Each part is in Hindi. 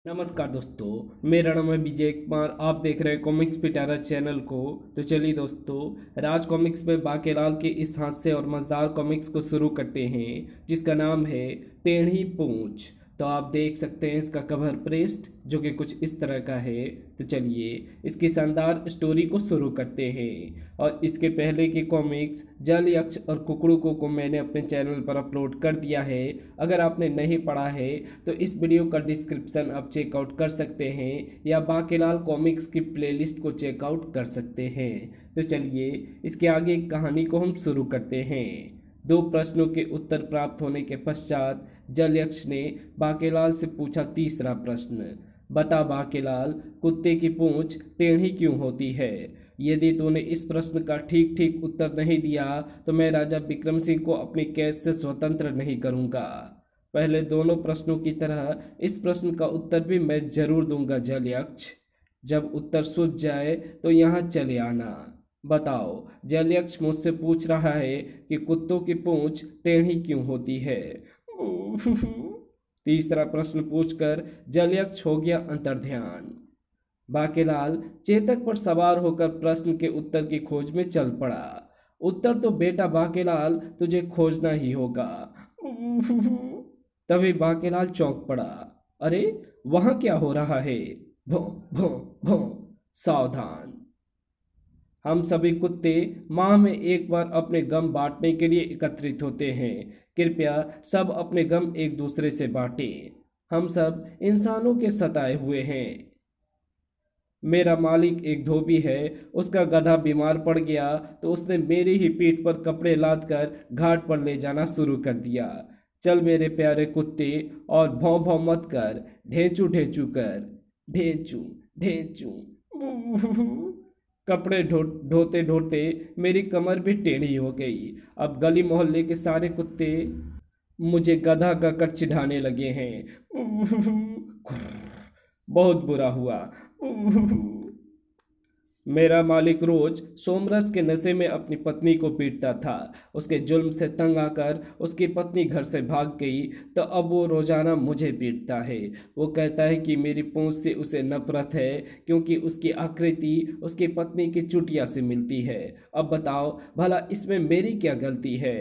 नमस्कार दोस्तों, मेरा नाम है विजय कुमार। आप देख रहे हैं कॉमिक्स पिटारा चैनल को। तो चलिए दोस्तों, राज कॉमिक्स में बाकेलाल के इस हास्य और मज़ेदार कॉमिक्स को शुरू करते हैं, जिसका नाम है टेढ़ी पूंछ। तो आप देख सकते हैं इसका कवर पृष्ठ, जो कि कुछ इस तरह का है। तो चलिए इसकी शानदार स्टोरी को शुरू करते हैं। और इसके पहले के कॉमिक्स जल यक्ष और कुकड़ू को मैंने अपने चैनल पर अपलोड कर दिया है। अगर आपने नहीं पढ़ा है तो इस वीडियो का डिस्क्रिप्शन आप चेकआउट कर सकते हैं, या बाकेलाल कॉमिक्स की प्लेलिस्ट को चेकआउट कर सकते हैं। तो चलिए इसके आगे की कहानी को हम शुरू करते हैं। दो प्रश्नों के उत्तर प्राप्त होने के पश्चात जलयक्ष ने बाकेलाल से पूछा तीसरा प्रश्न। बता बाकेलाल, कुत्ते की पूंछ टेढ़ी क्यों होती है? यदि तूने इस प्रश्न का ठीक ठीक उत्तर नहीं दिया तो मैं राजा विक्रम सिंह को अपनी कैद से स्वतंत्र नहीं करूंगा। पहले दोनों प्रश्नों की तरह इस प्रश्न का उत्तर भी मैं जरूर दूंगा जलयक्ष। जब उत्तर सूझ जाए तो यहाँ चले आना। बताओ, जलयक्ष मुझसे पूछ रहा है कि कुत्तों की पूंछ टेढ़ी क्यों होती है। तीसरा प्रश्न पूछकर जलयक्ष हो गया अंतर्ध्यान। बाकेलाल चेतक पर सवार होकर प्रश्न के उत्तर की खोज में चल पड़ा। उत्तर तो बेटा बाकेलाल तुझे खोजना ही होगा। तभी बाकेलाल चौंक पड़ा। अरे, वहां क्या हो रहा है? भो भो भो। सावधान, हम सभी कुत्ते माह में एक बार अपने गम बांटने के लिए एकत्रित होते हैं। कृपया सब अपने गम एक दूसरे से बांटें। हम सब इंसानों के सताए हुए हैं। मेरा मालिक एक धोबी है। उसका गधा बीमार पड़ गया तो उसने मेरी ही पीठ पर कपड़े लाद कर घाट पर ले जाना शुरू कर दिया। चल मेरे प्यारे कुत्ते, और भौं भौं मत कर, ढेंचू ढेंचू कर, ढेंचू ढेंचू। कपड़े ढोते ढोते मेरी कमर भी टेढ़ी हो गई। अब गली मोहल्ले के सारे कुत्ते मुझे गधा कहकर चिढ़ाने लगे हैं। बहुत बुरा हुआ। मेरा मालिक रोज सोमरस के नशे में अपनी पत्नी को पीटता था। उसके जुल्म से तंग आकर उसकी पत्नी घर से भाग गई तो अब वो रोजाना मुझे पीटता है। वो कहता है कि मेरी पूंछ से उसे नफरत है, क्योंकि उसकी आकृति उसकी पत्नी की चुटिया से मिलती है। अब बताओ भला इसमें मेरी क्या गलती है?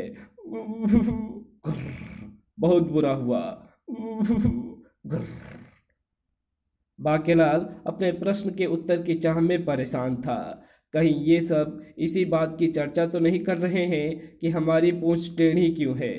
बहुत बुरा हुआ। बाकेलाल अपने प्रश्न के उत्तर की चाह में परेशान था। कहीं ये सब इसी बात की चर्चा तो नहीं कर रहे हैं कि हमारी पूंछ टेढ़ी क्यों है।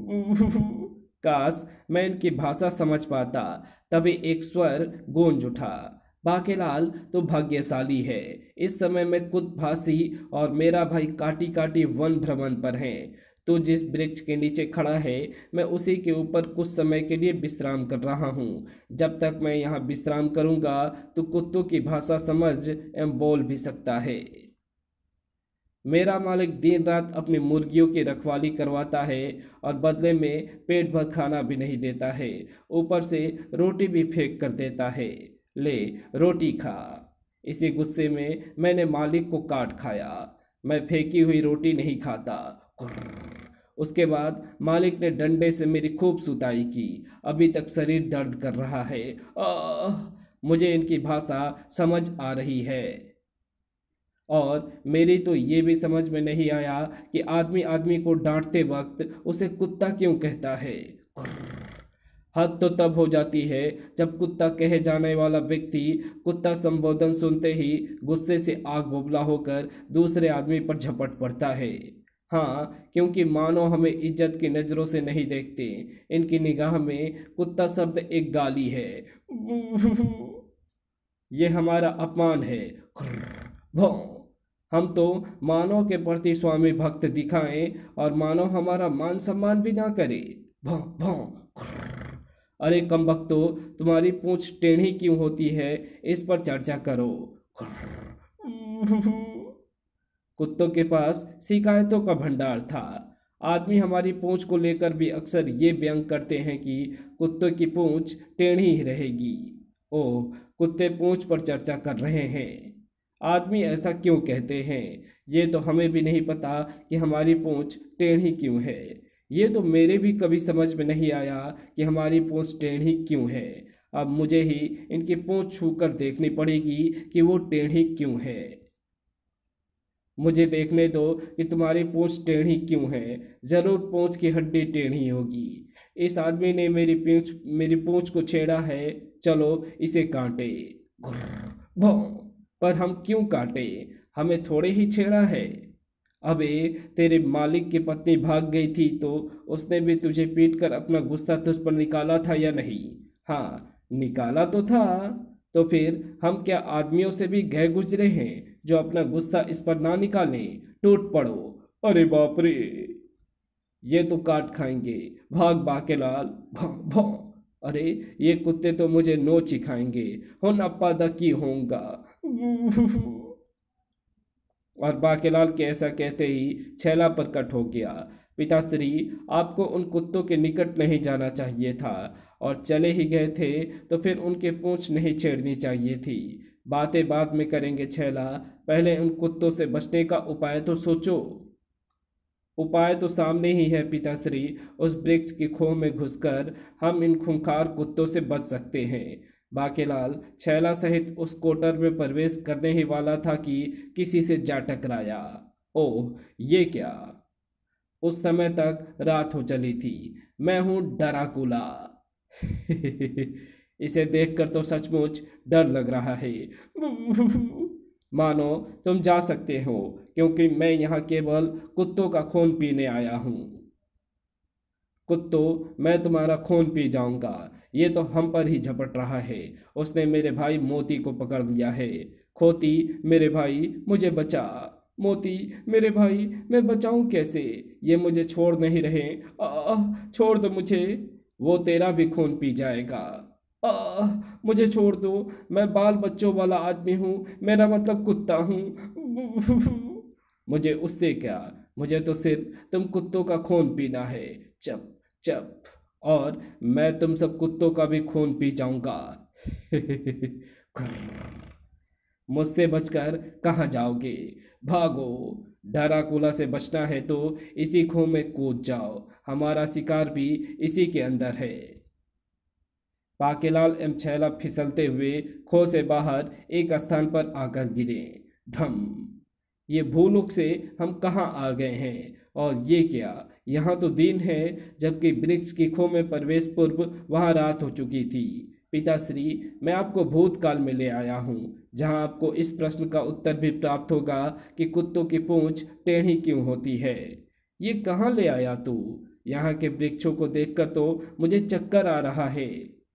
काश मैं इनकी भाषा समझ पाता। तभी एक स्वर गूंज उठा। बाकेलाल तो भाग्यशाली है। इस समय मैं कुतभासी और मेरा भाई काटी काटी वन भ्रमण पर हैं। तो जिस वृक्ष के नीचे खड़ा है मैं उसी के ऊपर कुछ समय के लिए विश्राम कर रहा हूँ। जब तक मैं यहाँ विश्राम करूँगा तो कुत्तों की भाषा समझ एवं बोल भी सकता है। मेरा मालिक दिन रात अपनी मुर्गियों की रखवाली करवाता है और बदले में पेट भर खाना भी नहीं देता है। ऊपर से रोटी भी फेंक कर देता है। ले, रोटी खा। इसी गुस्से में मैंने मालिक को काट खाया। मैं फेंकी हुई रोटी नहीं खाता। उसके बाद मालिक ने डंडे से मेरी खूब सुताई की। अभी तक शरीर दर्द कर रहा है। मुझे इनकी भाषा समझ आ रही है। और मेरी तो ये भी समझ में नहीं आया कि आदमी आदमी को डांटते वक्त उसे कुत्ता क्यों कहता है। हद तो तब हो जाती है जब कुत्ता कहे जाने वाला व्यक्ति कुत्ता संबोधन सुनते ही गुस्से से आग बुबला होकर दूसरे आदमी पर झपट पड़ता है। हाँ, क्योंकि मानो हमें इज्जत की नज़रों से नहीं देखते। इनकी निगाह में कुत्ता शब्द एक गाली है। ये हमारा अपमान है। भौं। हम तो मानव के प्रति स्वामी भक्त दिखाएं और मानव हमारा मान सम्मान भी ना करे। भौं भौं। अरे कमबख्तो, तुम्हारी पूंछ टेढ़ी क्यों होती है, इस पर चर्चा करो। कुत्तों के पास शिकायतों का भंडार था। आदमी हमारी पूंछ को लेकर भी अक्सर ये व्यंग करते हैं कि कुत्तों की पूंछ टेढ़ी ही रहेगी। ओह, कुत्ते पूंछ पर चर्चा कर रहे हैं। आदमी ऐसा क्यों कहते हैं? ये तो हमें भी नहीं पता कि हमारी पूंछ टेढ़ी क्यों है। ये तो मेरे भी कभी समझ में नहीं आया कि हमारी पूंछ टेढ़ी क्यों है। अब मुझे ही इनकी पूंछ छू कर देखनी पड़ेगी कि वो टेढ़ी क्यों है। मुझे देखने दो कि तुम्हारी पूंछ टेढ़ी क्यों है। जरूर पूंछ की हड्डी टेढ़ी होगी। इस आदमी ने मेरी पूंछ को छेड़ा है। चलो इसे काटे। घुर्र, भौं। पर हम क्यों काटे? हमें थोड़े ही छेड़ा है। अबे, तेरे मालिक की पत्नी भाग गई थी तो उसने भी तुझे पीट कर अपना गुस्सा तुझ पर निकाला था या नहीं? हाँ, निकाला तो था। तो फिर हम क्या आदमियों से भी गए गुजरे हैं जो अपना गुस्सा इस पर ना निकालें? टूट पड़ो। अरे बाप रे, ये तो काट खाएंगे। भाग बाकेलाल। भौं भौं। अरे, ये कुत्ते तो मुझे नोच ही खाएंगे। हुन अप्पा दा की होऊंगा। और बाकेलाल के ऐसा कहते ही छैला प्रकट हो गया। पिताश्री, आपको उन कुत्तों के निकट नहीं जाना चाहिए था, और चले ही गए थे तो फिर उनके पूंछ नहीं छेड़नी चाहिए थी। बातें बाद में करेंगे छैला, पहले उन कुत्तों से बचने का उपाय तो सोचो। उपाय तो सामने ही है पिताश्री। उस वृक्ष की खोह में घुसकर हम इन खूंखार कुत्तों से बच सकते हैं। बाकेलाल छैला सहित उस कोटर में प्रवेश करने ही वाला था कि किसी से जा टकराया। ओह, ये क्या! उस समय तक रात हो चली थी। मैं हूं डराकुला। इसे देखकर तो सचमुच डर लग रहा है। मानो तुम जा सकते हो, क्योंकि मैं यहाँ केवल कुत्तों का खून पीने आया हूँ। कुत्तों, मैं तुम्हारा खून पी जाऊंगा। ये तो हम पर ही झपट रहा है। उसने मेरे भाई मोती को पकड़ लिया है। खोती, मेरे भाई, मुझे बचा। मोती, मेरे भाई, मैं बचाऊं कैसे? ये मुझे छोड़ नहीं रहे। छोड़ दो मुझे। वो तेरा भी खून पी जाएगा। मुझे छोड़ दो। मैं बाल बच्चों वाला आदमी हूँ, मेरा मतलब कुत्ता हूँ। मुझे उससे क्या, मुझे तो सिर्फ तुम कुत्तों का खून पीना है। चप चप। और मैं तुम सब कुत्तों का भी खून पी जाऊंगा। मुझसे बचकर कहाँ जाओगे? भागो। डराकुला से बचना है तो इसी खो में कूद जाओ। हमारा शिकार भी इसी के अंदर है। पाकेलाल एवं छैला फिसलते हुए खो से बाहर एक स्थान पर आकर गिरे। ढम। ये भूलोक से हम कहाँ आ गए हैं? और ये क्या, यहाँ तो दिन है, जबकि वृक्ष की खो में प्रवेश पूर्व वहाँ रात हो चुकी थी। पिताश्री, मैं आपको भूतकाल में ले आया हूँ, जहाँ आपको इस प्रश्न का उत्तर भी प्राप्त होगा कि कुत्तों की पूंछ टेढ़ी क्यों होती है। ये कहाँ ले आया तू? यहाँ के वृक्षों को देखकर तो मुझे चक्कर आ रहा है।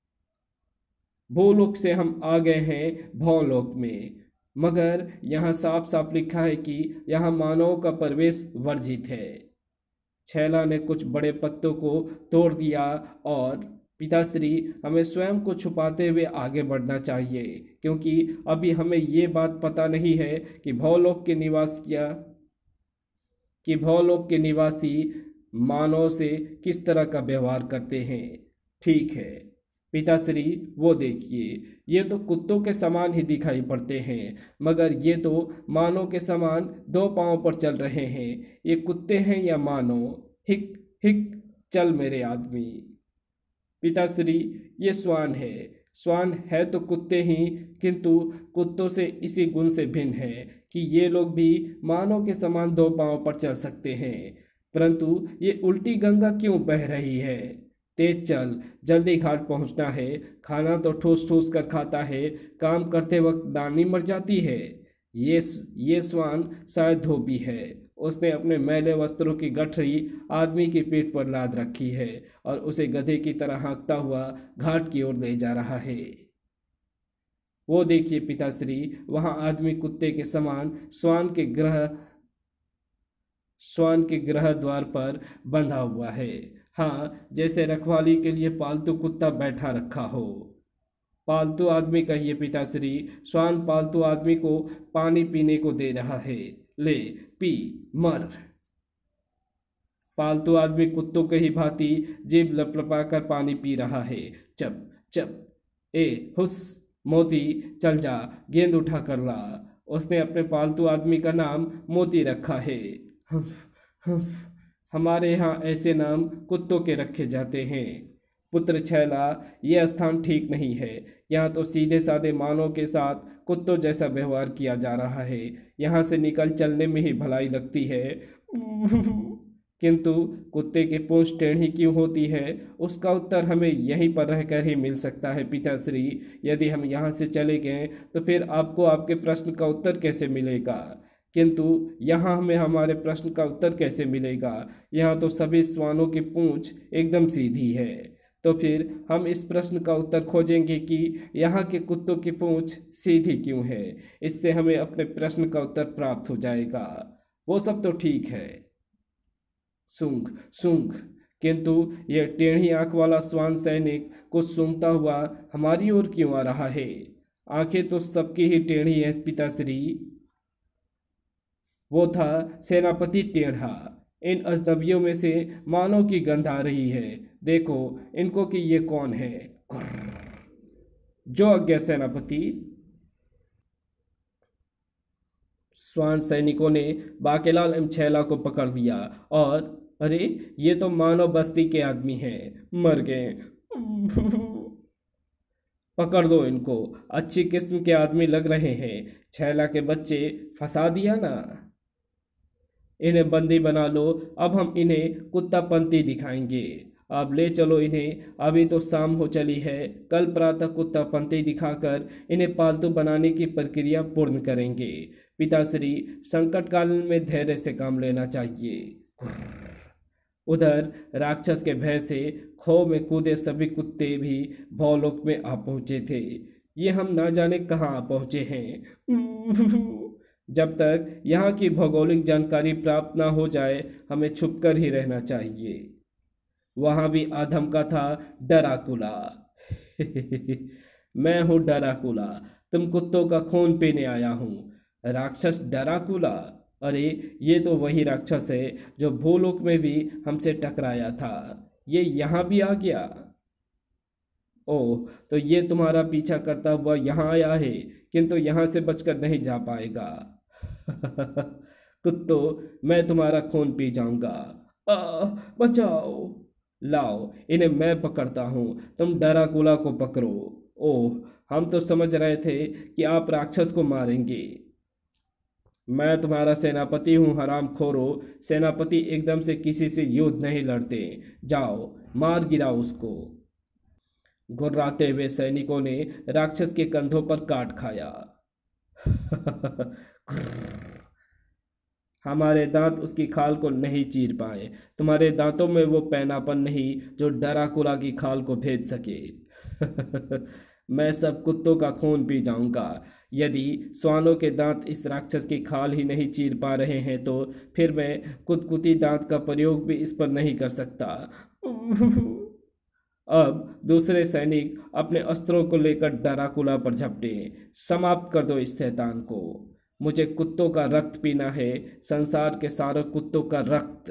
भूलोक से हम आ गए हैं भौलोक में, मगर यहाँ साफ साफ लिखा है कि यहाँ मानव का प्रवेश वर्जित है। छैला ने कुछ बड़े पत्तों को तोड़ दिया और पिताश्री, हमें स्वयं को छुपाते हुए आगे बढ़ना चाहिए, क्योंकि अभी हमें ये बात पता नहीं है कि भौलोक के निवासी मानव से किस तरह का व्यवहार करते हैं। ठीक है पिताश्री, वो देखिए, ये तो कुत्तों के समान ही दिखाई पड़ते हैं, मगर ये तो मानव के समान दो पांव पर चल रहे हैं। ये कुत्ते हैं या मानव? हिक हिक। चल मेरे आदमी। पिताश्री, ये श्वान है। श्वान है तो कुत्ते ही, किंतु कुत्तों से इसी गुण से भिन्न है कि ये लोग भी मानव के समान दो पांव पर चल सकते हैं। परंतु ये उल्टी गंगा क्यों बह रही है? तेज चल, जल्दी घाट पहुंचना है। खाना तो ठूस ठूस कर खाता है, काम करते वक्त दानी मर जाती है। ये श्वान शायद धोबी है। उसने अपने मैले वस्त्रों की गठरी आदमी की पीठ पर लाद रखी है और उसे गधे की तरह हाँकता हुआ घाट की ओर ले जा रहा है। वो देखिए पिताश्री, वहां आदमी कुत्ते के समान श्वान के गृह द्वार पर बंधा हुआ है। हाँ, जैसे रखवाली के लिए पालतू कुत्ता बैठा रखा हो। पालतू आदमी कहिए पिताश्री। श्वान पालतू आदमी को पानी पीने को दे रहा है। ले पी, मर। पालतू आदमी कुत्तों के ही भांति जीभ लपलपाकर पानी पी रहा है। चप चप। ए हुस, मोती, चल जा, गेंद उठा कर ला। उसने अपने पालतू आदमी का नाम मोती रखा है। हमारे यहाँ ऐसे नाम कुत्तों के रखे जाते हैं। पुत्र छैला, यह स्थान ठीक नहीं है। यहाँ तो सीधे साधे मानव के साथ कुत्तों जैसा व्यवहार किया जा रहा है। यहाँ से निकल चलने में ही भलाई लगती है। किंतु कुत्ते की पूंछ टेढ़ी क्यों होती है, उसका उत्तर हमें यहीं पर रहकर ही मिल सकता है पिताश्री। यदि हम यहाँ से चले गए तो फिर आपको आपके प्रश्न का उत्तर कैसे मिलेगा? किंतु यहाँ हमें हमारे प्रश्न का उत्तर कैसे मिलेगा? यहाँ तो सभी श्वानों की पूंछ एकदम सीधी है। तो फिर हम इस प्रश्न का उत्तर खोजेंगे कि यहाँ के कुत्तों की पूंछ सीधी क्यों है। इससे हमें अपने प्रश्न का उत्तर प्राप्त हो जाएगा। वो सब तो ठीक है, सूंघ सूंघ। किंतु यह टेढ़ी आंख वाला श्वान सैनिक कुछ सूंघता हुआ हमारी ओर क्यों आ रहा है? आंखें तो सबकी ही टेढ़ी है पिताश्री। वो था सेनापति टेढ़ा। इन अजनबियों में से मानव की गंध आ रही है। देखो इनको कि ये कौन है। जो आज्ञा सेनापति। श्वान सैनिकों ने बाकेलाल एवं छैला को पकड़ दिया और अरे ये तो मानव बस्ती के आदमी हैं, मर गए। पकड़ दो इनको, अच्छी किस्म के आदमी लग रहे हैं। छैला के बच्चे, फंसा दिया ना। इन्हें बंदी बना लो, अब हम इन्हें कुत्तापंती दिखाएंगे। अब ले चलो इन्हें, अभी तो शाम हो चली है। कल प्रातः कुत्तापंती दिखाकर इन्हें पालतू बनाने की प्रक्रिया पूर्ण करेंगे। पिताश्री, संकट काल में धैर्य से काम लेना चाहिए। उधर राक्षस के भय से खो में कूदे सभी कुत्ते भी भौलोक में आ पहुंचे थे। ये हम ना जाने कहाँ आ पहुंचे हैं। जब तक यहाँ की भौगोलिक जानकारी प्राप्त ना हो जाए हमें छुपकर ही रहना चाहिए। वहां भी आधम का था डराकुला। मैं हूँ डराकुला, तुम कुत्तों का खून पीने आया हूँ। राक्षस डराकुला, अरे ये तो वही राक्षस है जो भूलोक में भी हमसे टकराया था। ये यहाँ भी आ गया। ओह, तो ये तुम्हारा पीछा करता हुआ यहाँ आया है, किंतु यहाँ से बचकर नहीं जा पाएगा। कुत्तों, मैं तुम्हारा खून पी जाऊंगा। बचाओ, लाओ इन्हें मैं पकड़ता हूँ, तुम डराकुला को पकड़ो। ओह, हम तो समझ रहे थे कि आप राक्षस को मारेंगे। मैं तुम्हारा सेनापति हूँ हरामखोरो। सेनापति एकदम से किसी से युद्ध नहीं लड़ते। जाओ मार गिराओ उसको। घुर्राते हुए सैनिकों ने राक्षस के कंधों पर काट खाया। हमारे दांत उसकी खाल को नहीं चीर पाए। तुम्हारे दांतों में वो पैनापन नहीं जो डराकुला की खाल को भेद सके। मैं सब कुत्तों का खून पी जाऊंगा। यदि श्वानों के दांत इस राक्षस की खाल ही नहीं चीर पा रहे हैं तो फिर मैं कुतकुती दांत का प्रयोग भी इस पर नहीं कर सकता। अब दूसरे सैनिक अपने अस्त्रों को लेकर डराकुला पर झपटे। समाप्त कर दो इस शैतान को। मुझे कुत्तों का रक्त पीना है, संसार के सारे कुत्तों का रक्त।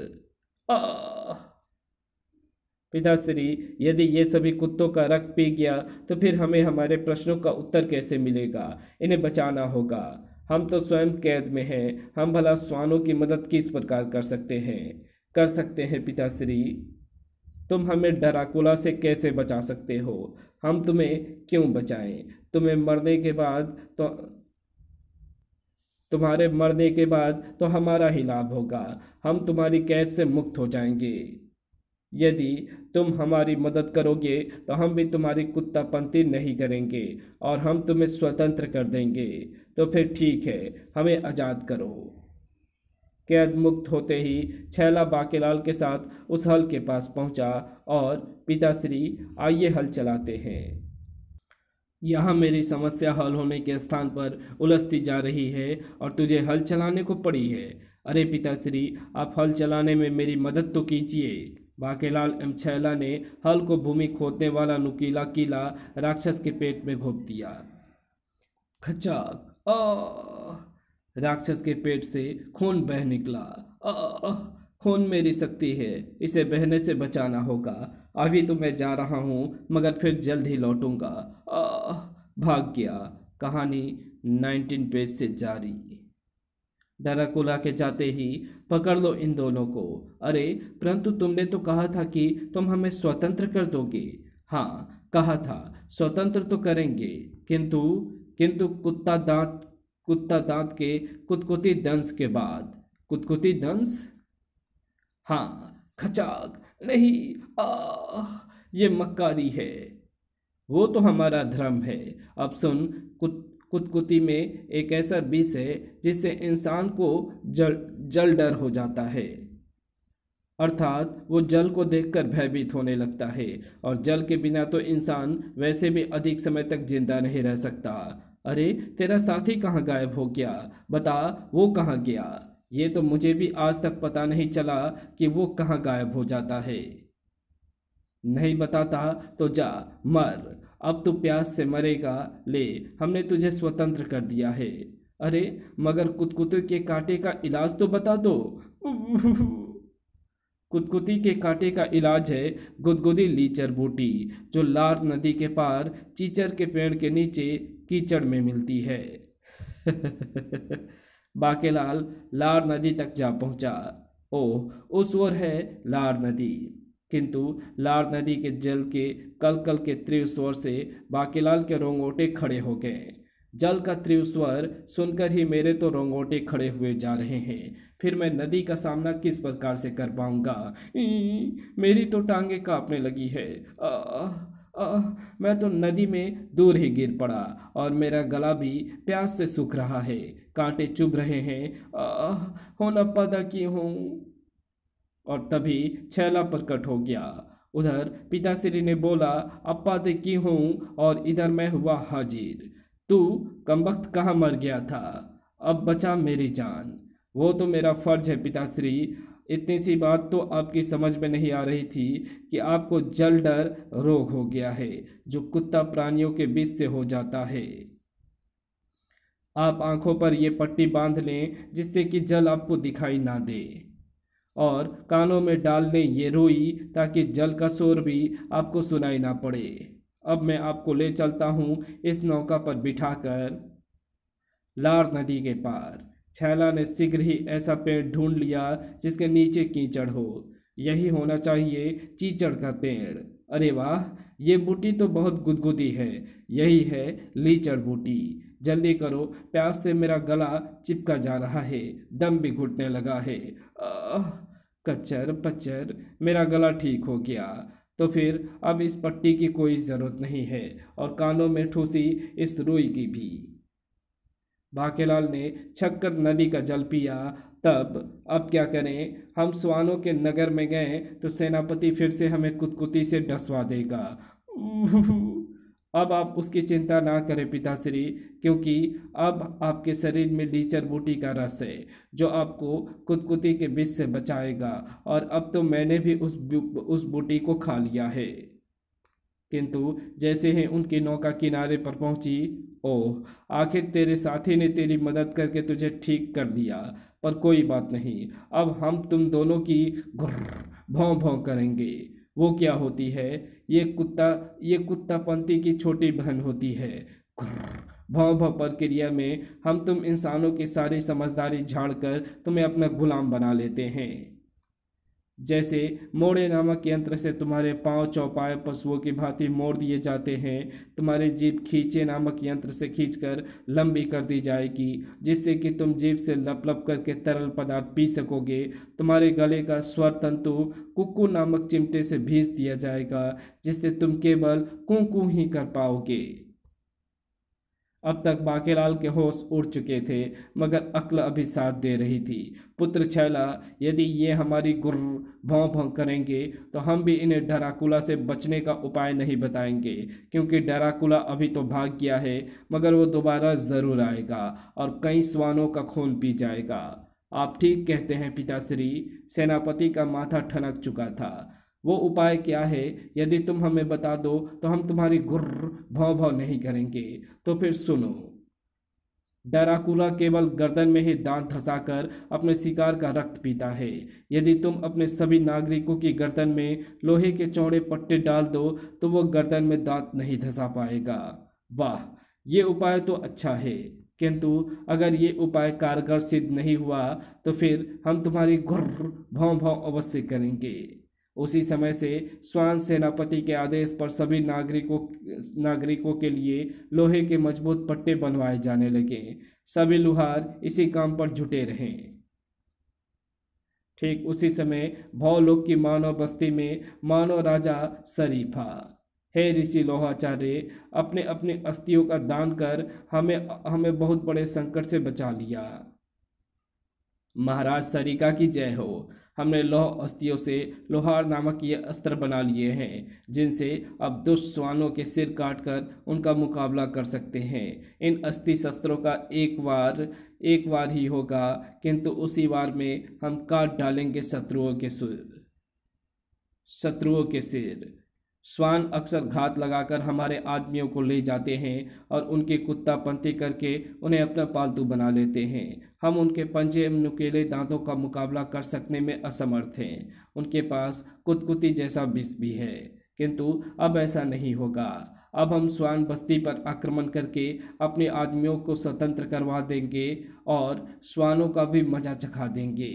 पिताश्री, यदि ये सभी कुत्तों का रक्त पी गया तो फिर हमें हमारे प्रश्नों का उत्तर कैसे मिलेगा? इन्हें बचाना होगा। हम तो स्वयं कैद में हैं। हम भला श्वानों की मदद किस प्रकार कर सकते हैं? कर सकते हैं पिताश्री। तुम हमें डराकुला से कैसे बचा सकते हो? हम तुम्हें क्यों बचाएं? तुम्हें मरने के बाद तो तुम्हारे मरने के बाद तो हमारा ही लाभ होगा। हम तुम्हारी कैद से मुक्त हो जाएंगे। यदि तुम हमारी मदद करोगे तो हम भी तुम्हारी कुत्तापंती नहीं करेंगे और हम तुम्हें स्वतंत्र कर देंगे। तो फिर ठीक है, हमें आज़ाद करो। कैद मुक्त होते ही छैला बाकेलाल के साथ उस हल के पास पहुंचा और पिताश्री, आइए हल चलाते हैं। यहाँ मेरी समस्या हल होने के स्थान पर उलझती जा रही है और तुझे हल चलाने को पड़ी है। अरे पिताश्री, आप हल चलाने में मेरी मदद तो कीजिए। बाकेलाल एवं छैला ने हल को भूमि खोदने वाला नुकीला कीला राक्षस के पेट में घोंप दिया। खचाक! राक्षस के पेट से खून बह निकला। खून मेरी शक्ति है, इसे बहने से बचाना होगा। अभी तो मैं जा रहा हूँ मगर फिर जल्द ही लौटूंगा। भाग गया। कहानी 19 पेज से जारी। डराकुला के जाते ही पकड़ लो इन दोनों को। अरे परंतु तुमने तो कहा था कि तुम हमें स्वतंत्र कर दोगे। हाँ, कहा था स्वतंत्र तो करेंगे, किंतु किंतु कुत्ता दांत के कुतकुती दंश के बाद। कुतकुती दंश? हाँ, खचाक। नहीं, ये मक्कारी है। वो तो हमारा धर्म है। अब सुन, कुतकुती में एक ऐसा विष है जिससे इंसान को जल जल डर हो जाता है। अर्थात वो जल को देखकर भयभीत होने लगता है, और जल के बिना तो इंसान वैसे भी अधिक समय तक जिंदा नहीं रह सकता। अरे, तेरा साथी कहाँ गायब हो गया? बता, वो कहाँ गया? ये तो मुझे भी आज तक पता नहीं चला कि वो कहाँ गायब हो जाता है। नहीं बताता तो जा मर। अब तू प्यास से मरेगा। ले, हमने तुझे स्वतंत्र कर दिया है। अरे, मगर कुतकुती के कांटे का इलाज तो बता दो। कुतकुती के कांटे का इलाज है गुदगुदी लीचर बूटी, जो लार नदी के पार चीचर के पेड़ के नीचे कीचड़ में मिलती है। बाकेलाल लार नदी तक जा पहुंचा। ओह, उस ओर है लार नदी। किंतु लार नदी के जल के कलकल के तीव्र स्वर से बाकेलाल के रोंगोटे खड़े हो गए। जल का तीव्र स्वर सुनकर ही मेरे तो रोंगोटे खड़े हुए जा रहे हैं। फिर मैं नदी का सामना किस प्रकार से कर पाऊंगा? मेरी तो टांगे कांपने लगी है। मैं तो नदी में दूर ही गिर पड़ा, और मेरा गला भी प्यास से सूख रहा है। कांटे चुभ रहे हैं। होना पता की हूँ। और तभी छैला प्रकट हो गया। उधर पिताश्री ने बोला, अप्पा दे की हूँ, और इधर मैं हुआ हाजिर। तू कमबख्त कहाँ मर गया था? अब बचा मेरी जान। वो तो मेरा फर्ज है पिताश्री। इतनी सी बात तो आपकी समझ में नहीं आ रही थी कि आपको जल डर रोग हो गया है, जो कुत्ता प्राणियों के विष से हो जाता है। आप आंखों पर ये पट्टी बांध लें जिससे कि जल आपको दिखाई ना दे, और कानों में डाल लें ये रुई ताकि जल का शोर भी आपको सुनाई ना पड़े। अब मैं आपको ले चलता हूँ इस नौका पर बिठाकर लार नदी के पार। छैला ने शीघ्र ही ऐसा पेड़ ढूंढ लिया जिसके नीचे कीचड़ हो। यही होना चाहिए चीचड़ का पेड़। अरे वाह, ये बूटी तो बहुत गुदगुदी है। यही है लीचड़ बूटी। जल्दी करो, प्यास से मेरा गला चिपका जा रहा है, दम भी घुटने लगा है। कच्चर पच्चर, मेरा गला ठीक हो गया। तो फिर अब इस पट्टी की कोई ज़रूरत नहीं है, और कानों में ठूसी इस रुई की भी। बाकेलाल ने छक्कर नदी का जल पिया। तब अब क्या करें? हम स्वानों के नगर में गए तो सेनापति फिर से हमें कुतकुती से डसवा देगा। अब आप उसकी चिंता ना करें पिताश्री, क्योंकि अब आपके शरीर में लीचर बूटी का रस है, जो आपको कुतकुती के विष से बचाएगा। और अब तो मैंने भी उस बूटी को खा लिया है। किंतु जैसे ही उनकी नौका किनारे पर पहुंची, ओह, आखिर तेरे साथी ने तेरी मदद करके तुझे ठीक कर दिया। पर कोई बात नहीं, अब हम तुम दोनों की घुर्र भौं भौं करेंगे। वो क्या होती है? ये कुत्तापंती की छोटी बहन होती है। घुर्र भौं भौं प्रक्रिया में हम तुम इंसानों की सारी समझदारी झाड़कर तुम्हें अपना गुलाम बना लेते हैं। जैसे मोड़े नामक यंत्र से तुम्हारे पांव चौपाए पशुओं की भांति मोड़ दिए जाते हैं, तुम्हारी जीभ खींचे नामक यंत्र से खींचकर लंबी कर दी जाएगी, जिससे कि तुम जीभ से लप लप करके तरल पदार्थ पी सकोगे। तुम्हारे गले का स्वर तंतु कुक्कू नामक चिमटे से भींच दिया जाएगा, जिससे तुम केवल कूं कूं ही कर पाओगे। अब तक बाकेलाल के होश उड़ चुके थे, मगर अक्ल अभी साथ दे रही थी। पुत्र छैला, यदि ये हमारी गुर्र भौं भौं करेंगे तो हम भी इन्हें डराकुला से बचने का उपाय नहीं बताएंगे, क्योंकि डराकुला अभी तो भाग गया है, मगर वो दोबारा ज़रूर आएगा और कई स्वानों का खून पी जाएगा। आप ठीक कहते हैं पिताश्री। सेनापति का माथा ठनक चुका था। वो उपाय क्या है? यदि तुम हमें बता दो तो हम तुम्हारी गुर्र भौं भौं नहीं करेंगे। तो फिर सुनो। डराकुला केवल गर्दन में ही दांत धंसाकर अपने शिकार का रक्त पीता है। यदि तुम अपने सभी नागरिकों की गर्दन में लोहे के चौड़े पट्टे डाल दो तो वो गर्दन में दांत नहीं धंसा पाएगा। वाह, ये उपाय तो अच्छा है, किंतु अगर ये उपाय कारगर सिद्ध नहीं हुआ तो फिर हम तुम्हारी गुर्र भौं भौं अवश्य करेंगे। उसी समय से स्वान सेनापति के आदेश पर सभी नागरिकों के लिए लोहे के मजबूत पट्टे बनवाए जाने लगे। सभी लुहार इसी काम पर जुटे रहे। ठीक उसी समय भौलोक की मानव बस्ती में मानव राजा शरीफा, हे ऋषि लोहाचार्य, अपने अपनी अस्थियों का दान कर हमें बहुत बड़े संकट से बचा लिया। महाराज सरिका की जय हो। हमने लौह अस्थियों से लोहार नामक ये अस्त्र बना लिए हैं, जिनसे अब दुष्ट श्वानों के सिर काटकर उनका मुकाबला कर सकते हैं। इन अस्थि शस्त्रों का एक बार ही होगा, किंतु उसी बार में हम काट डालेंगे शत्रुओं के सिर। श्वान अक्सर घात लगाकर हमारे आदमियों को ले जाते हैं और उनकी कुत्तापंती करके उन्हें अपना पालतू बना लेते हैं। हम उनके पंजे एवं नुकीले दांतों का मुकाबला कर सकने में असमर्थ हैं। उनके पास कुतकुती जैसा विष भी है, किंतु अब ऐसा नहीं होगा। अब हम श्वान बस्ती पर आक्रमण करके अपने आदमियों को स्वतंत्र करवा देंगे और श्वानों का भी मजा चखा देंगे।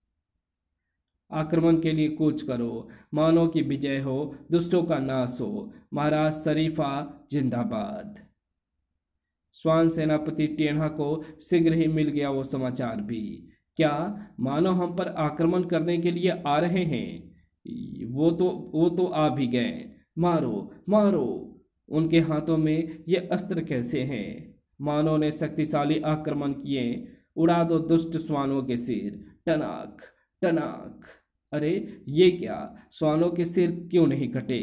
आक्रमण के लिए कूच करो, मानव की विजय हो, दुष्टों का नाश हो। महाराज शरीफा जिंदाबाद। श्वान सेनापति टेढ़ा को शीघ्र ही मिल गया वो समाचार भी। क्या मानव हम पर आक्रमण करने के लिए आ रहे हैं? वो तो आ भी गए। मारो मारो। उनके हाथों में ये अस्त्र कैसे हैं? मानव ने शक्तिशाली आक्रमण किए। उड़ा दो दुष्ट श्वानों के सिर। टनाक टनाक। अरे ये क्या, श्वानों के सिर क्यों नहीं कटे?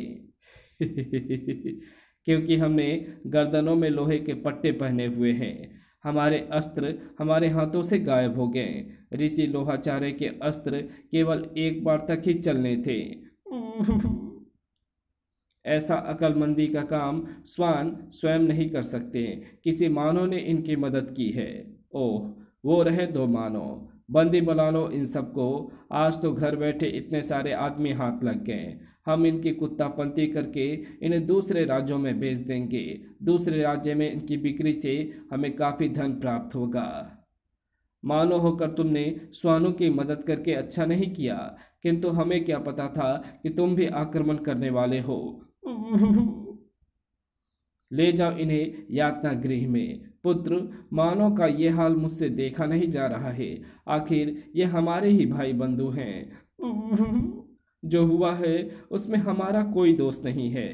क्योंकि हमने गर्दनों में लोहे के पट्टे पहने हुए हैं। हमारे अस्त्र हमारे हाथों से गायब हो गए। ऋषि लोहाचार्य के अस्त्र केवल एक बार तक ही चलने थे। ऐसा अकलमंदी का काम श्वान स्वयं नहीं कर सकते। किसी मानव ने इनकी मदद की है। ओह, वो रहे दो मानव। बंदी बुला लो इन सबको। आज तो घर बैठे इतने सारे आदमी हाथ लग गए। हम इनकी कुत्तापंती करके इन्हें दूसरे राज्यों में बेच देंगे। दूसरे राज्य में इनकी बिक्री से हमें काफ़ी धन प्राप्त होगा। मानो होकर तुमने श्वानों की मदद करके अच्छा नहीं किया, किंतु हमें क्या पता था कि तुम भी आक्रमण करने वाले हो। ले जाओ इन्हें यातना गृह में। पुत्र, मानव का ये हाल मुझसे देखा नहीं जा रहा है। आखिर ये हमारे ही भाई बंधु हैं। जो हुआ है उसमें हमारा कोई दोष नहीं है।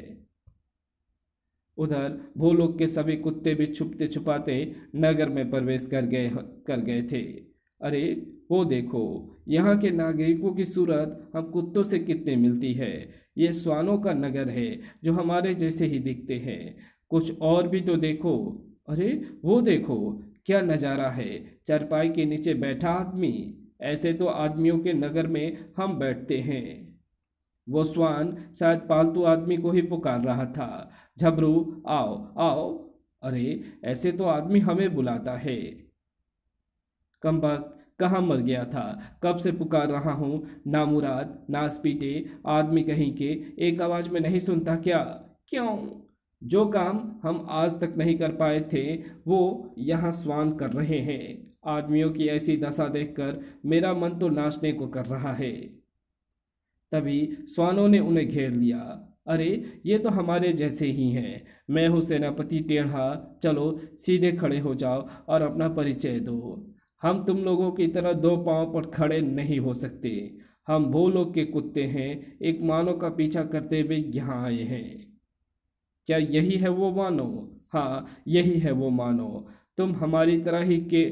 उधर भूलोक के सभी कुत्ते भी छुपते छुपाते नगर में प्रवेश कर गए थे। अरे वो देखो, यहाँ के नागरिकों की सूरत हम कुत्तों से कितनी मिलती है। ये श्वानों का नगर है जो हमारे जैसे ही दिखते हैं। कुछ और भी तो देखो। अरे वो देखो, क्या नज़ारा है। चारपाई के नीचे बैठा आदमी। ऐसे तो आदमियों के नगर में हम बैठते हैं। वो श्वान शायद पालतू आदमी को ही पुकार रहा था। झबरू, आओ आओ। अरे ऐसे तो आदमी हमें बुलाता है। कमबख्त, कहाँ मर गया था? कब से पुकार रहा हूँ। नामुराद, नासपीटे आदमी कहीं के, एक आवाज़ में नहीं सुनता क्या? क्यों? जो काम हम आज तक नहीं कर पाए थे वो यहाँ श्वान कर रहे हैं। आदमियों की ऐसी दशा देखकर मेरा मन तो नाचने को कर रहा है। तभी श्वानों ने उन्हें घेर लिया। अरे ये तो हमारे जैसे ही हैं। मैं हूँ सेनापति टेढ़ा। चलो सीधे खड़े हो जाओ और अपना परिचय दो। हम तुम लोगों की तरह दो पांव पर खड़े नहीं हो सकते। हम भूलोक के कुत्ते हैं, एक मानव का पीछा करते हुए यहाँ आए हैं। क्या यही है वो मानो? हाँ, यही है वो मानो। तुम हमारी तरह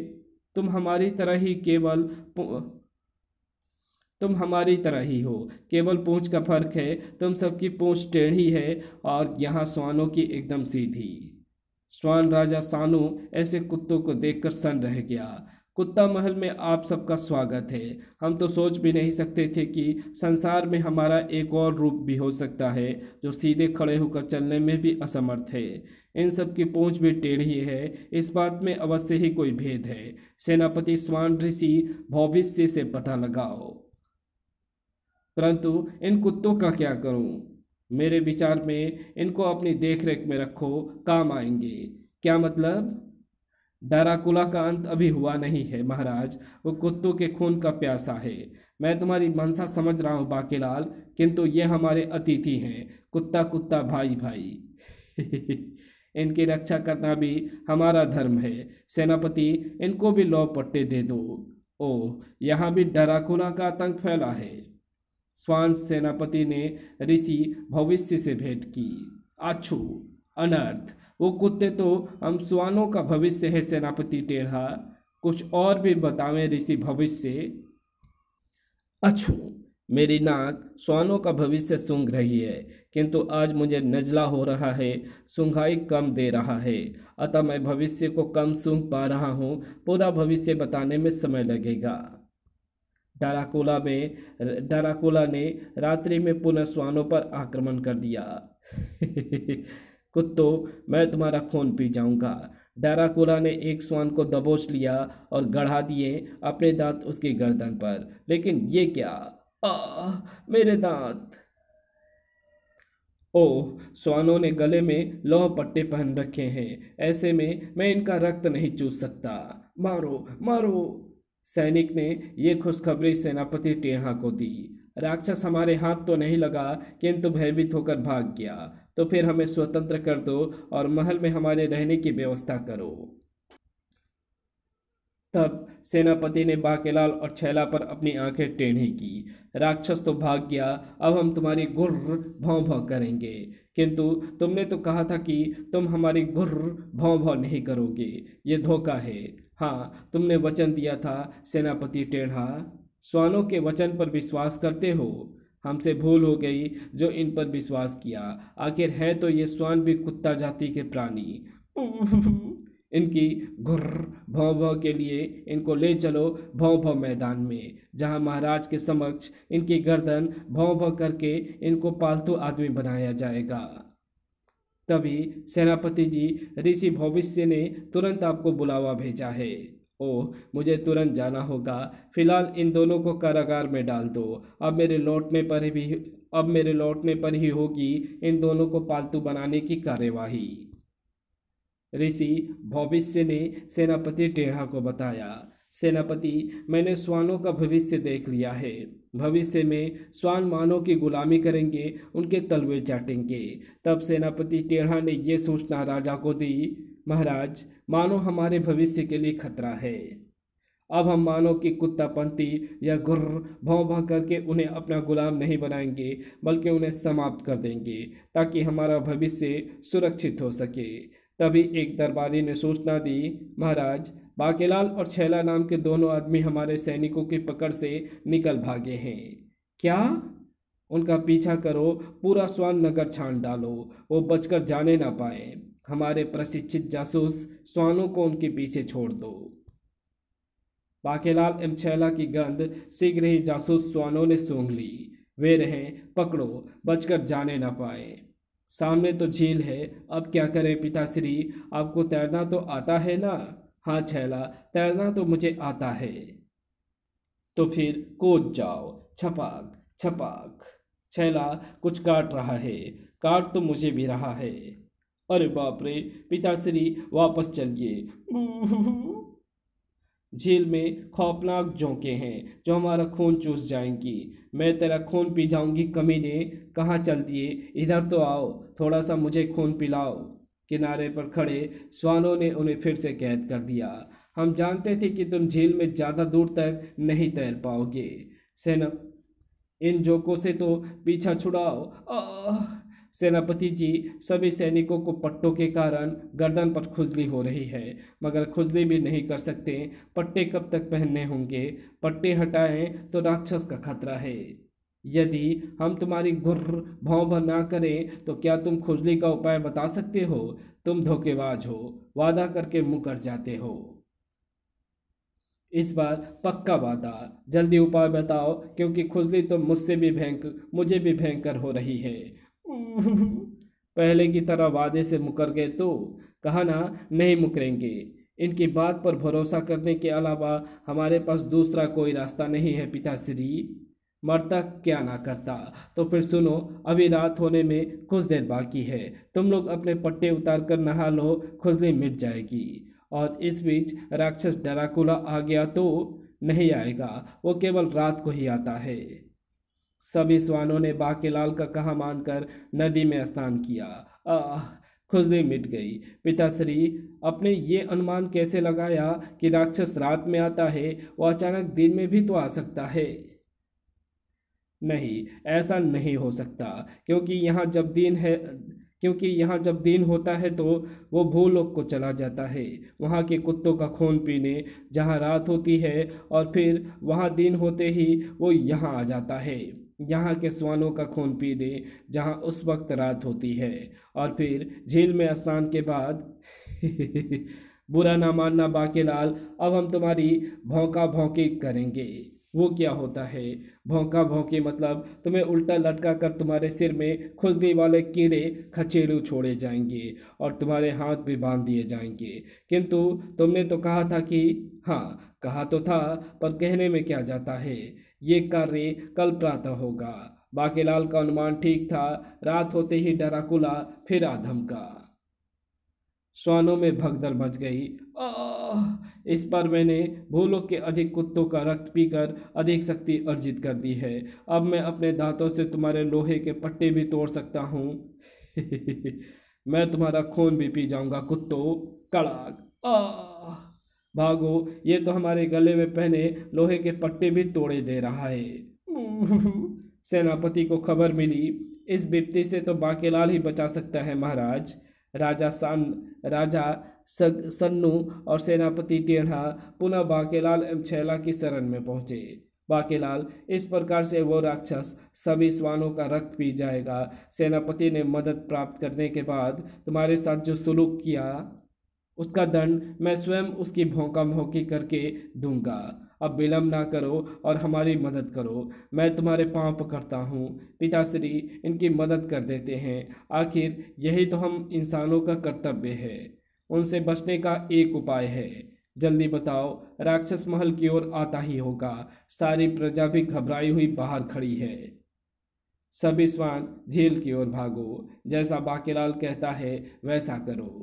ही हो, केवल पूंछ का फर्क है। तुम सबकी पूंछ टेढ़ी है और यहाँ श्वानों की एकदम सीधी। श्वान राजा सानू ऐसे कुत्तों को देखकर सन्न रह गया। कुत्ता महल में आप सबका स्वागत है। हम तो सोच भी नहीं सकते थे कि संसार में हमारा एक और रूप भी हो सकता है जो सीधे खड़े होकर चलने में भी असमर्थ है। इन सब की पूंछ भी टेढ़ी है, इस बात में अवश्य ही कोई भेद है। सेनापति श्वान ऋषि, भविष्य से पता लगाओ। परंतु इन कुत्तों का क्या करूं? मेरे विचार में इनको अपनी देखरेख में रखो, काम आएंगे। क्या मतलब? डराकुला का अंत अभी हुआ नहीं है महाराज। वो कुत्तों के खून का प्यासा है। मैं तुम्हारी मनसा समझ रहा हूँ बाकेलाल, किंतु ये हमारे अतिथि हैं। कुत्ता कुत्ता भाई भाई। इनकी रक्षा करना भी हमारा धर्म है। सेनापति, इनको भी लौ पट्टे दे दो। ओह, यहाँ भी डराकुला का आतंक फैला है। स्वान सेनापति ने ऋषि भविष्य से भेंट की। आछू, अनर्थ। वो कुत्ते तो हम स्वानों का भविष्य है सेनापति टेढ़ा। कुछ और भी बतावें ऋषि भविष्य। अछू, मेरी नाक स्वानों का भविष्य सूंघ रही है, किंतु आज मुझे नजला हो रहा है, सूंघाई कम दे रहा है। अतः मैं भविष्य को कम सूंघ पा रहा हूँ। पूरा भविष्य बताने में समय लगेगा। डराकुला ने रात्रि में पुनः स्वानों पर आक्रमण कर दिया। कुत्तों, मैं तुम्हारा खून पी जाऊंगा। डराकुला ने एक स्वान को दबोच लिया और गढ़ा दिए अपने दांत उसकी गर्दन पर। लेकिन ये क्या? मेरे दांत! ओह, स्वानों ने गले में लौह पट्टे पहन रखे हैं। ऐसे में मैं इनका रक्त नहीं चूस सकता। मारो मारो! सैनिक ने ये खुशखबरी सेनापति टेढ़ा को दी। राक्षस हमारे हाथ तो नहीं लगा, किंतु भयभीत होकर भाग गया। तो फिर हमें स्वतंत्र कर दो और महल में हमारे रहने की व्यवस्था करो। तब सेनापति ने बाकेलाल और छैला पर अपनी आंखें टेढ़ी की। राक्षस तो भाग गया, अब हम तुम्हारी गुर्र भौं भौं करेंगे। किंतु तुमने तो कहा था कि तुम हमारी गुर्र भौं भौं नहीं करोगे। ये धोखा है। हाँ, तुमने वचन दिया था सेनापति टेढ़ा। स्वानों के वचन पर विश्वास करते हो? हमसे भूल हो गई जो इन पर विश्वास किया। आखिर है तो ये स्वान भी कुत्ता जाति के प्राणी। इनकी घुर्र भौं भौं के लिए इनको ले चलो भौं भौं मैदान में, जहां महाराज के समक्ष इनकी गर्दन भौं भौं करके इनको पालतू आदमी बनाया जाएगा। तभी सेनापति जी, ऋषि भविष्य ने तुरंत आपको बुलावा भेजा है। ओह, मुझे तुरंत जाना होगा। फिलहाल इन दोनों को कारागार में डाल दो। अब मेरे लौटने पर ही होगी इन दोनों को पालतू बनाने की कार्यवाही। ऋषि भविष्य ने सेनापति टेढ़ा को बताया। सेनापति, मैंने स्वानों का भविष्य देख लिया है। भविष्य में स्वान मानव की गुलामी करेंगे, उनके तलवे चाटेंगे। तब सेनापति टेढ़ा ने यह सूचना राजा को दी। महाराज, मानव हमारे भविष्य के लिए खतरा है। अब हम मानव की कुत्तापंती या गुर्र भौं भौं करके उन्हें अपना गुलाम नहीं बनाएंगे, बल्कि उन्हें समाप्त कर देंगे, ताकि हमारा भविष्य सुरक्षित हो सके। तभी एक दरबारी ने सूचना दी, महाराज, बाकेलाल और छैला नाम के दोनों आदमी हमारे सैनिकों की पकड़ से निकल भागे हैं। क्या? उनका पीछा करो, पूरा स्वान नगर छान डालो, वो बचकर जाने ना पाए। हमारे प्रशिक्षित जासूस स्वानों को उनके पीछे छोड़ दो। बाकेलाल एवं छैला की गंध शीघ्र ही जासूस स्वानों ने सूंघ ली। वे रहें, पकड़ो, बचकर जाने ना पाए। सामने तो झील है, अब क्या करें पिताश्री? आपको तैरना तो आता है ना? हाँ छैला, तैरना तो मुझे आता है। तो फिर कूद जाओ, छपाक छपाक। छैला, कुछ काट रहा है। काट तो मुझे भी रहा है। अरे बाप रे पिताश्री, वापस चलिए। झील में खौफनाक जोंके हैं जो हमारा खून चूस जाएंगी। मैं तेरा खून पी जाऊंगी कमीने। कहाँ चल दिए? इधर तो आओ, थोड़ा सा मुझे खून पिलाओ। किनारे पर खड़े स्वानों ने उन्हें फिर से कैद कर दिया। हम जानते थे कि तुम झील में ज़्यादा दूर तक नहीं तैर पाओगे। सेना, इन जोकों से तो पीछा छुड़ाओ। सेनापति जी, सभी सैनिकों को पट्टों के कारण गर्दन पर खुजली हो रही है, मगर खुजली भी नहीं कर सकते। पट्टे कब तक पहनने होंगे? पट्टे हटाएं तो राक्षस का खतरा है। यदि हम तुम्हारी गुर्र भौं भौं ना करें तो क्या तुम खुजली का उपाय बता सकते हो? तुम धोखेबाज हो, वादा करके मुकर जाते हो। इस बार पक्का वादा, जल्दी उपाय बताओ, क्योंकि खुजली तो मुझे भी भयंकर हो रही है। पहले की तरह वादे से मुकर गए तो? कहा ना नहीं मुकरेंगे। इनकी बात पर भरोसा करने के अलावा हमारे पास दूसरा कोई रास्ता नहीं है पिताश्री। मरता क्या ना करता। तो फिर सुनो, अभी रात होने में कुछ देर बाकी है। तुम लोग अपने पट्टे उतार कर नहा लो, खुजली मिट जाएगी। और इस बीच राक्षस ड्रैकुला आ गया तो नहीं आएगा, वो केवल रात को ही आता है। सभी श्वानों ने बाकेलाल का कहा मानकर नदी में स्नान किया। आह, खुजली मिट गई। पिताश्री, अपने ये अनुमान कैसे लगाया कि राक्षस रात में आता है? वो अचानक दिन में भी तो आ सकता है। नहीं, ऐसा नहीं हो सकता, क्योंकि यहाँ जब दिन होता है तो वो भूलोक को चला जाता है, वहाँ के कुत्तों का खून पीने, जहाँ रात होती है, और फिर वहाँ दिन होते ही वो यहाँ आ जाता है, यहाँ के श्वानों का खून पीने, जहाँ उस वक्त रात होती है, और फिर झील में स्नान के बाद बुरा ना मानना बाकेलाल, अब हम तुम्हारी भौंका भौंकी करेंगे। वो क्या होता है? भौंका भौंकी मतलब तुम्हें उल्टा लटका कर तुम्हारे सिर में खुजली वाले कीड़े खचेड़ू छोड़े जाएंगे और तुम्हारे हाथ भी बांध दिए जाएंगे। किंतु तुमने तो कहा था कि हाँ, कहा तो था, पर कहने में क्या जाता है। ये कार्य कल प्रातः होगा। बाकेलाल का अनुमान ठीक था। रात होते ही ड्रैकुला फिर आधमका। श्वानों में भगदड़ मच गई। इस पर मैंने भूलोक के अधिक कुत्तों का रक्त पीकर अधिक शक्ति अर्जित कर दी है। अब मैं अपने दांतों से तुम्हारे लोहे के पट्टे भी तोड़ सकता हूँ। मैं तुम्हारा खून भी पी जाऊंगा कुत्तों। कड़ाक! भागो, ये तो हमारे गले में पहने लोहे के पट्टे भी तोड़े दे रहा है। सेनापति को खबर मिली। इस विपत्ति से तो बाकेलाल ही बचा सकता है महाराज। राजा सन्नू और सेनापति टेढ़ा पुनः बाकेलाल एवं छैला की शरण में पहुंचे। बाकेलाल, इस प्रकार से वो राक्षस सभी श्वानों का रक्त पी जाएगा। सेनापति ने मदद प्राप्त करने के बाद तुम्हारे साथ जो सुलूक किया, उसका दंड मैं स्वयं उसकी भौंका भौंकी करके दूंगा। अब विलम्ब ना करो और हमारी मदद करो। मैं तुम्हारे पांव पकड़ता हूँ। पिताश्री, इनकी मदद कर देते हैं। आखिर यही तो हम इंसानों का कर्तव्य है। उनसे बचने का एक उपाय है। जल्दी बताओ। राक्षस महल की ओर आता ही होगा। सारी प्रजा भी घबराई हुई बाहर खड़ी है। सभी श्वान झील की ओर भागो। जैसा बाकेलाल कहता है वैसा करो।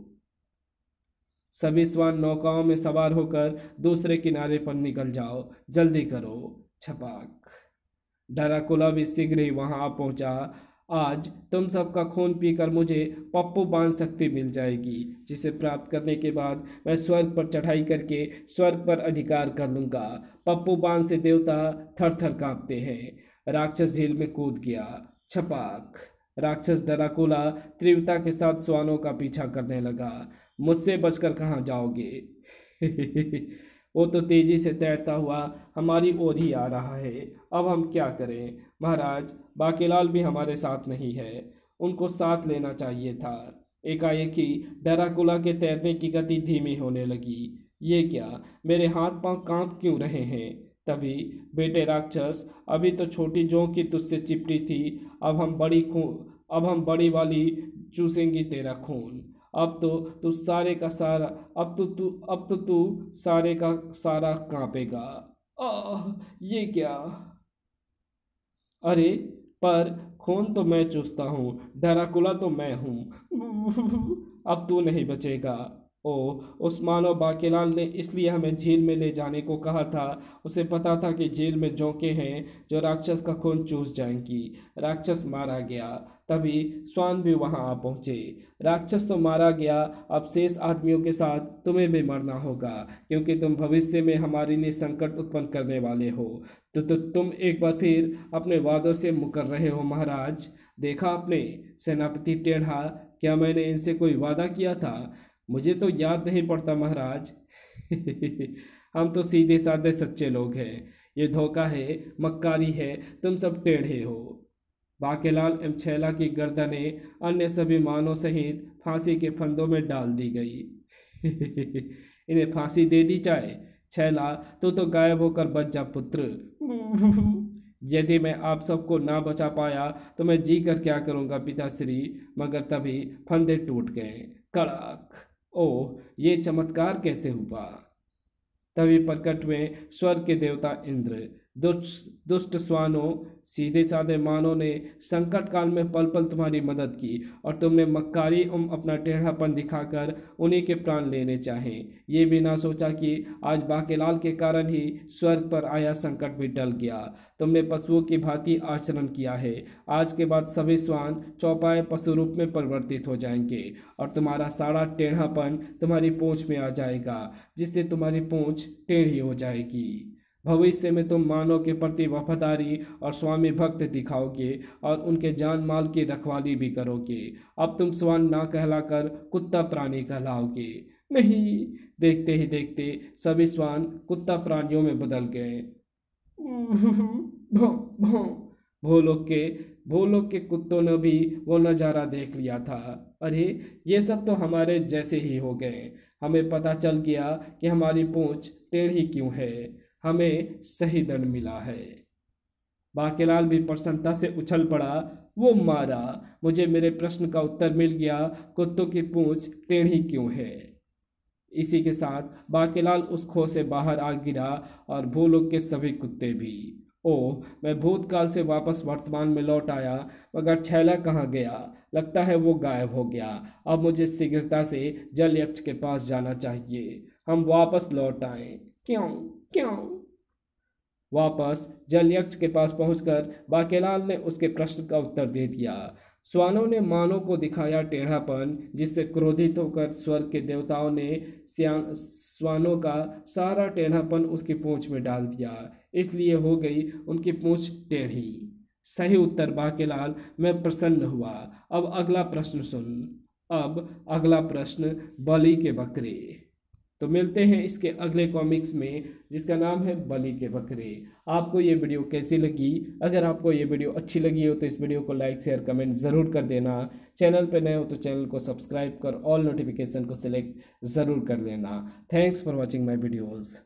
सभी श्वान नौकाओं में सवार होकर दूसरे किनारे पर निकल जाओ। जल्दी करो। छपाक! ड्रैकुला भी शीघ्र ही वहां आ पहुंचा। आज तुम सबका खून पीकर मुझे पप्पू बाण शक्ति मिल जाएगी, जिसे प्राप्त करने के बाद मैं स्वर्ग पर चढ़ाई करके स्वर्ग पर अधिकार कर लूंगा। पप्पू बाण से देवता थर थर कांपते हैं। राक्षस झील में कूद गया। छपाक! राक्षस ड्रैकुला तीव्रता के साथ श्वानों का पीछा करने लगा। मुझसे बचकर कहाँ जाओगे? वो तो तेजी से तैरता हुआ हमारी ओर ही आ रहा है। अब हम क्या करें महाराज? बाकेलाल भी हमारे साथ नहीं है। उनको साथ लेना चाहिए था। एकाएक ही ड्रैकुला के तैरने की गति धीमी होने लगी। ये क्या, मेरे हाथ पांव कांप क्यों रहे हैं? तभी, बेटे राक्षस, अभी तो छोटी जोंक की तुझसे चिपटी थी। अब हम बड़ी वाली चूसेंगी तेरा खून। अब तो तू सारे का सारा कांपेगा। ये क्या? अरे, पर खून तो मैं चूसता हूँ, ड्रैकुला तो मैं हूँ। अब तू नहीं बचेगा। ओ, उस मानव बाकेलाल ने इसलिए हमें झील में ले जाने को कहा था। उसे पता था कि झील में जोंके हैं जो राक्षस का खून चूस जाएंगी। राक्षस मारा गया। तभी श्वान भी वहां आ पहुंचे। राक्षस तो मारा गया, अब शेष आदमियों के साथ तुम्हें भी मरना होगा, क्योंकि तुम भविष्य में हमारे लिए संकट उत्पन्न करने वाले हो। तो तुम एक बार फिर अपने वादों से मुकर रहे हो महाराज। देखा आपने सेनापति टेढ़ा, क्या मैंने इनसे कोई वादा किया था? मुझे तो याद नहीं पड़ता महाराज। हम तो सीधे साधे सच्चे लोग हैं। ये धोखा है, मक्कारी है, तुम सब टेढ़े हो। बाकेलाल एवं छैला की गर्दनें अन्य सभी मानव सहित फांसी के फंदों में डाल दी गई। इन्हें फांसी दे दी जाए। छैला, तू तो गायब होकर बच जा पुत्र। यदि मैं आप सबको ना बचा पाया तो मैं जी कर क्या करूंगा पिताश्री? मगर तभी फंदे टूट गए। कड़ाक! ओह, ये चमत्कार कैसे हुआ? तभी प्रकट में स्वर्ग के देवता इंद्र। दुष्ट श्वानों, सीधे साधे मानव ने संकट काल में पल पल तुम्हारी मदद की और तुमने मक्कारी अपना टेढ़ापन दिखाकर उन्हीं के प्राण लेने चाहे। ये भी ना सोचा कि आज बाकेलाल के कारण ही स्वर्ग पर आया संकट भी टल गया। तुमने पशुओं की भांति आचरण किया है। आज के बाद सभी श्वान चौपाए पशु रूप में परिवर्तित हो जाएंगे और तुम्हारा सारा टेढ़ापन तुम्हारी पूंछ में आ जाएगा, जिससे तुम्हारी पूंछ टेढ़ी हो जाएगी। भविष्य में तुम मानव के प्रति वफादारी और स्वामी भक्त दिखाओगे और उनके जान माल की रखवाली भी करोगे। अब तुम श्वान ना कहलाकर कुत्ता प्राणी कहलाओगे। नहीं, देखते ही देखते सभी श्वान कुत्ता प्राणियों में बदल गए। भौं भौं। भूलोक के कुत्तों ने भी वो नज़ारा देख लिया था। अरे, ये सब तो हमारे जैसे ही हो गए। हमें पता चल गया कि हमारी पूंछ टेढ़ी क्यों है। हमें सही दंड मिला है। बाकेलाल भी प्रसन्नता से उछल पड़ा। वो मारा, मुझे मेरे प्रश्न का उत्तर मिल गया, कुत्तों की पूंछ टेढ़ी क्यों है। इसी के साथ बाकेलाल उस खो से बाहर आ गिरा और भूलोक के सभी कुत्ते भी। ओह, मैं भूतकाल से वापस वर्तमान में लौट आया, मगर छैला कहाँ गया? लगता है वो गायब हो गया। अब मुझे शीघ्रता से जल यक्ष के पास जाना चाहिए। हम वापस लौट आए। क्यों क्यों? वापस जल यक्ष के पास पहुंचकर बाकेलाल ने उसके प्रश्न का उत्तर दे दिया। श्वानों ने मानव को दिखाया टेढ़ापन, जिससे क्रोधित होकर स्वर्ग के देवताओं ने श्वानों का सारा टेढ़ापन उसकी पूंछ में डाल दिया, इसलिए हो गई उनकी पूंछ टेढ़ी। सही उत्तर बाकेलाल, मैं प्रसन्न हुआ। अब अगला प्रश्न सुन। अब अगला प्रश्न, बलि के बकरे। तो मिलते हैं इसके अगले कॉमिक्स में, जिसका नाम है बलि के बकरे। आपको ये वीडियो कैसी लगी? अगर आपको ये वीडियो अच्छी लगी हो तो इस वीडियो को लाइक शेयर कमेंट ज़रूर कर देना। चैनल पर नए हो तो चैनल को सब्सक्राइब कर ऑल नोटिफिकेशन को सिलेक्ट ज़रूर कर लेना। Thanks for watching my videos.